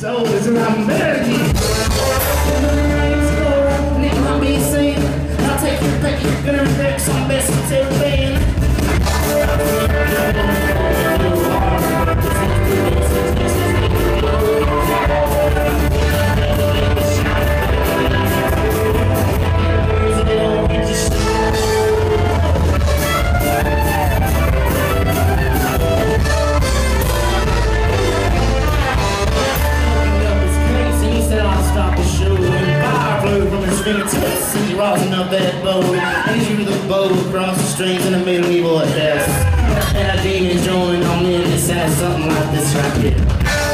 soldiers and I'm begging. When the rains go, nigga, I'm being seen. I'll take you back, you're gonna wreck some best material. Rosin up that boat, and he threw the boat across the strings in the middle of your desk. And our demons joined on in, it sounds something like this right here.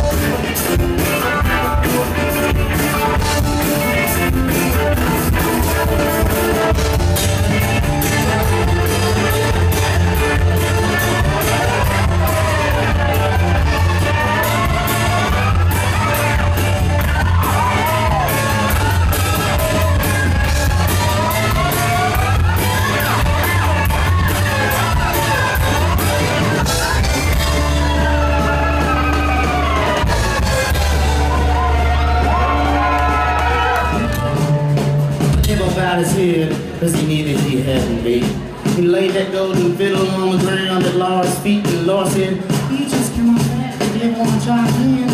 About his head, cause he needed he hadn't been. He laid that golden fiddle on the ground at Laura's feet, and Laura said, "You just come on back if you ever want to try again."